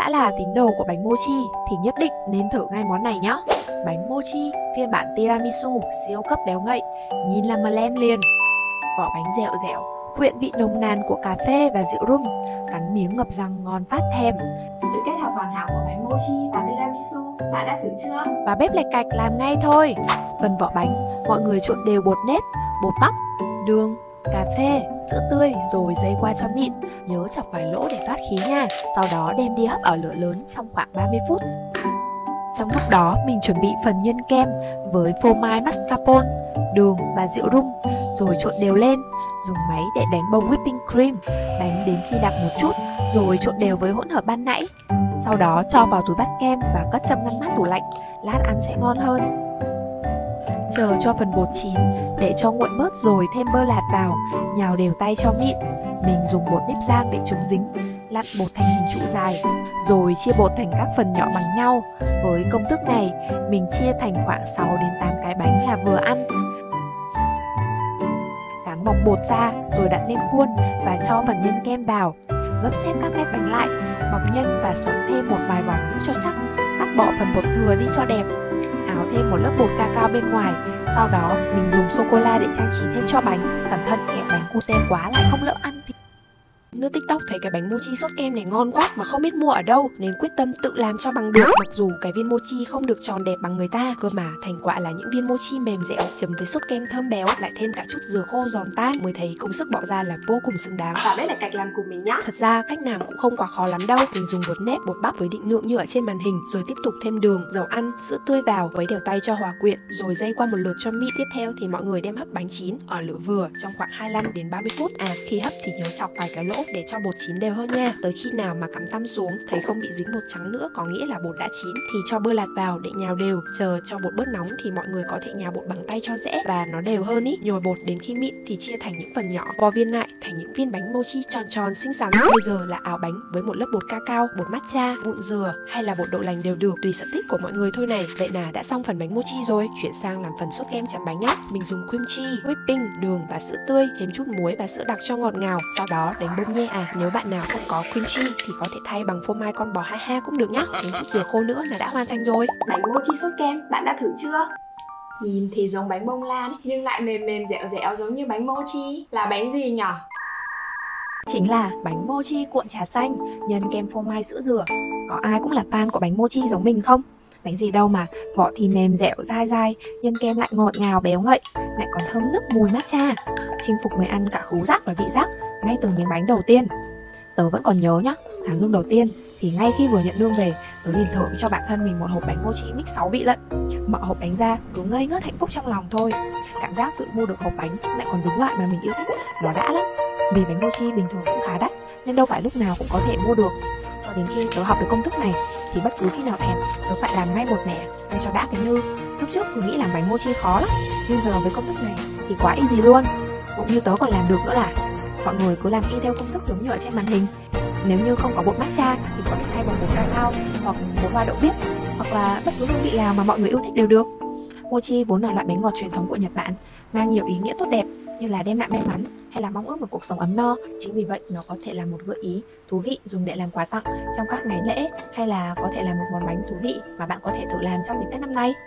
đã là tín đồ của bánh mochi thì nhất định nên thử ngay món này nhé. Bánh mochi phiên bản tiramisu siêu cấp béo ngậy, nhìn là mà lem liền. Vỏ bánh dẻo dẻo, quyện vị nồng nàn của cà phê và rượu rum, cắn miếng ngập răng ngon phát thèm. Sự kết hợp hoàn hảo của bánh mochi và tiramisu, bạn đã thử chưa? Và bếp lạch cạch làm ngay thôi. Phần vỏ bánh, mọi người trộn đều bột nếp, bột bắp, đường, cà phê, sữa tươi rồi dây qua cho mịn. Nhớ chọc vài lỗ để thoát khí nha. Sau đó đem đi hấp ở lửa lớn trong khoảng 30 phút. Trong lúc đó mình chuẩn bị phần nhân kem với phô mai mascarpone, đường và rượu rum, rồi trộn đều lên. Dùng máy để đánh bông whipping cream, đánh đến khi đặc một chút, rồi trộn đều với hỗn hợp ban nãy. Sau đó cho vào túi bát kem và cất trong ngăn mát tủ lạnh, lát ăn sẽ ngon hơn. Chờ cho phần bột chín, để cho nguội bớt rồi thêm bơ lạc vào, nhào đều tay cho mịn. Mình dùng bột nếp rang để chống dính, lặn bột thành hình trụ dài, rồi chia bột thành các phần nhỏ bằng nhau. Với công thức này, mình chia thành khoảng 6 đến 8 cái bánh là vừa ăn. Tán bọc bột ra rồi đặt lên khuôn và cho phần nhân kem vào. Gấp xếp các mép bánh lại, bọc nhân và xoắn thêm một vài vòng nữa cho chắc. Cắt bỏ phần bột thừa đi cho đẹp. Áo thêm một lớp bột cacao bên ngoài. Sau đó mình dùng sô-cô-la để trang trí thêm cho bánh. Cẩn thận kẹo bánh cute quá lại không lỡ ăn thì... Nước TikTok thấy cái bánh mochi sốt kem này ngon quá mà không biết mua ở đâu, nên quyết tâm tự làm cho bằng được. Mặc dù cái viên mochi không được tròn đẹp bằng người ta, cơ mà thành quả là những viên mochi mềm dẻo chấm với sốt kem thơm béo, lại thêm cả chút dừa khô giòn tan, mới thấy công sức bỏ ra là vô cùng xứng đáng. Và đây là cách làm của mình nhá. Thật ra cách làm cũng không quá khó lắm đâu. Mình dùng bột nếp, bột bắp với định lượng như ở trên màn hình, rồi tiếp tục thêm đường, dầu ăn, sữa tươi vào, khuấy đều tay cho hòa quyện, rồi dây qua một lượt cho mịn. Tiếp theo thì mọi người đem hấp bánh chín ở lửa vừa trong khoảng 25 đến 30 phút. Khi hấp thì nhớ chọc vài cái lỗ để cho bột chín đều hơn nha. Tới khi nào mà cắm tăm xuống thấy không bị dính bột trắng nữa, có nghĩa là bột đã chín, thì cho bơ lạc vào để nhào đều. Chờ cho bột bớt nóng thì mọi người có thể nhào bột bằng tay cho dễ và nó đều hơn ý. Nhồi bột đến khi mịn thì chia thành những phần nhỏ, vo viên lại thành những viên bánh mochi tròn tròn xinh xắn. Bây giờ là áo bánh với một lớp bột cacao, bột matcha, vụn dừa hay là bột đậu lành đều được, tùy sở thích của mọi người thôi này. Vậy là đã xong phần bánh mochi rồi. Chuyển sang làm phần sốt kem chấm bánh nhé. Mình dùng cream cheese, whipping, đường và sữa tươi, thêm chút muối và sữa đặc cho ngọt ngào. Sau đó đánh bông nhé. Nếu bạn nào không có cream cheese thì có thể thay bằng phô mai con bò ha cũng được nhá. Thêm chút dừa khô nữa là đã hoàn thành rồi. Bánh mochi sốt kem, bạn đã thử chưa? Nhìn thì giống bánh bông lan nhưng lại mềm mềm dẻo dẻo giống như bánh mochi. Là bánh gì nhỉ? Chính là bánh mochi cuộn trà xanh, nhân kem phô mai sữa dừa. Có ai cũng là fan của bánh mochi giống mình không? Bánh gì đâu mà vỏ thì mềm dẻo dai dai, nhân kem lại ngọt ngào béo ngậy, lại còn thơm nức mùi matcha, chinh phục người ăn cả khứu giác và vị giác ngay từ miếng bánh đầu tiên. Tớ vẫn còn nhớ nhá, tháng lương đầu tiên thì ngay khi vừa nhận lương về, tớ liền thưởng cho bản thân mình một hộp bánh mochi mix 6 vị lận. Mở hộp bánh ra cứ ngây ngất hạnh phúc trong lòng thôi. Cảm giác tự mua được hộp bánh lại còn đúng loại mà mình yêu thích, nó đã lắm. Vì bánh mochi bình thường cũng khá đắt nên đâu phải lúc nào cũng có thể mua được. Cho đến khi tớ học được công thức này thì bất cứ khi nào thèm, tớ phải làm ngay một mẻ ăn cho đã cái nư. Lúc trước cứ nghĩ làm bánh mochi khó lắm, nhưng giờ với công thức này thì quá easy luôn. Cũng như tớ còn làm được nữa là mọi người cứ làm y theo công thức giống như ở trên màn hình. Nếu như không có bột matcha thì có thể thay bằng bột cacao hoặc bột hoa đậu biếc, hoặc là bất cứ hương vị nào mà mọi người yêu thích đều được. Mochi vốn là loại bánh ngọt truyền thống của Nhật Bản, mang nhiều ý nghĩa tốt đẹp như là đem lại may mắn hay là mong ước một cuộc sống ấm no. Chính vì vậy nó có thể là một gợi ý thú vị dùng để làm quà tặng trong các ngày lễ, hay là có thể là một món bánh thú vị mà bạn có thể thử làm trong dịp Tết năm nay.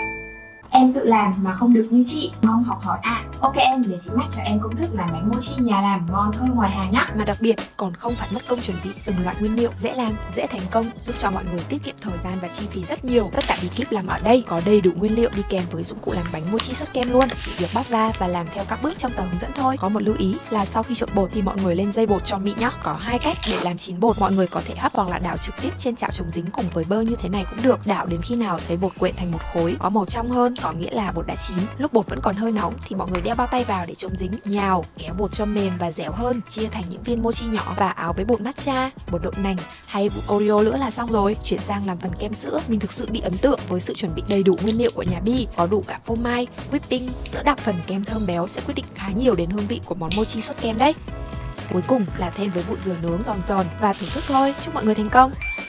Em tự làm mà không được như chị, mong học hỏi ạ. Ok em, để chị mách cho em công thức làm bánh mochi nhà làm ngon hơn ngoài hàng nhá. Mà đặc biệt còn không phải mất công chuẩn bị từng loại nguyên liệu, dễ làm, dễ thành công, giúp cho mọi người tiết kiệm thời gian và chi phí rất nhiều. Tất cả bí kíp làm ở đây, có đầy đủ nguyên liệu đi kèm với dụng cụ làm bánh mochi sốt kem luôn. Chỉ việc bóc ra và làm theo các bước trong tờ hướng dẫn thôi. Có một lưu ý là sau khi trộn bột thì mọi người lên dây bột cho mịn nhá. Có hai cách để làm chín bột, mọi người có thể hấp hoặc là đảo trực tiếp trên chảo chống dính cùng với bơ như thế này cũng được. Đảo đến khi nào thấy bột quyện thành một khối có màu trong hơn, có nghĩa là bột đã chín. Lúc bột vẫn còn hơi nóng thì mọi người đeo bao tay vào để chống dính, nhào kéo bột cho mềm và dẻo hơn, chia thành những viên mochi nhỏ và áo với bột matcha, bột đậu nành hay bột Oreo nữa là xong rồi. Chuyển sang làm phần kem sữa, mình thực sự bị ấn tượng với sự chuẩn bị đầy đủ nguyên liệu của nhà Bi, có đủ cả phô mai, whipping, sữa đặc. Phần kem thơm béo sẽ quyết định khá nhiều đến hương vị của món mochi sốt kem đấy. Cuối cùng là thêm với vụn dừa nướng giòn giòn và thưởng thức thôi. Chúc mọi người thành công.